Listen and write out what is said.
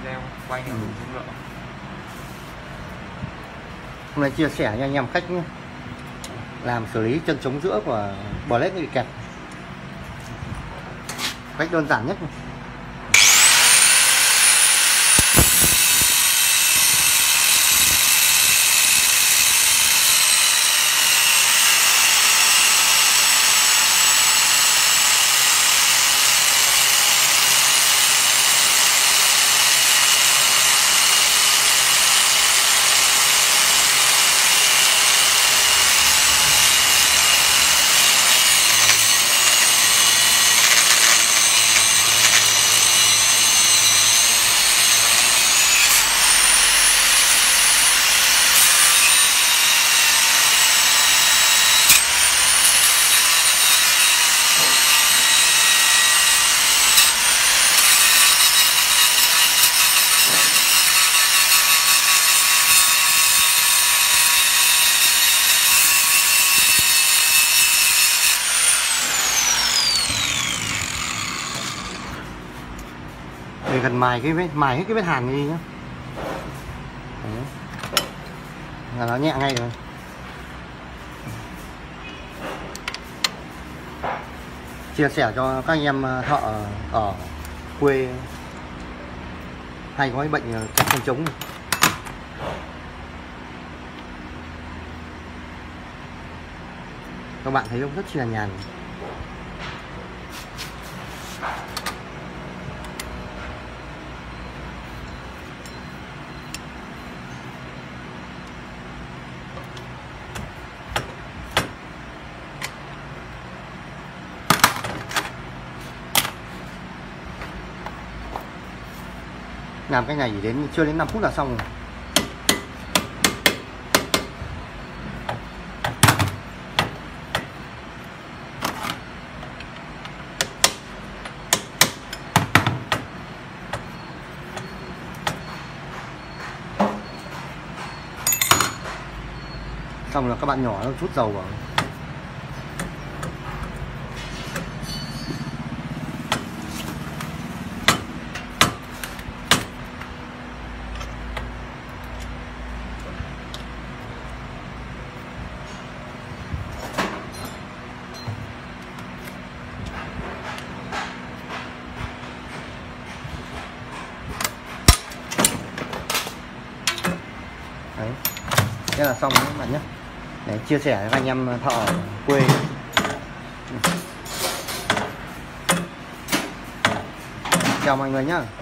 video quay nhiều dung lượng. Hôm nay chia sẻ cho anh em cách làm xử lý chân chống giữa của bò lết bị kẹt, cách đơn giản nhất. Để gần mài hết cái vết hàn đi nhá. Đấy. Là nó nhẹ ngay rồi. Chia sẻ cho các anh em thợ ở quê hay có cái bệnh kẹt chân trống. Các bạn thấy không, rất chi là nhàn. Làm cái này chỉ chưa đến 5 phút là xong rồi. Xong là các bạn nhỏ nó chút dầu vào. Đấy, thế là xong các bạn nhé. Để chia sẻ với anh em thợ ở quê. Chào mọi người nhé.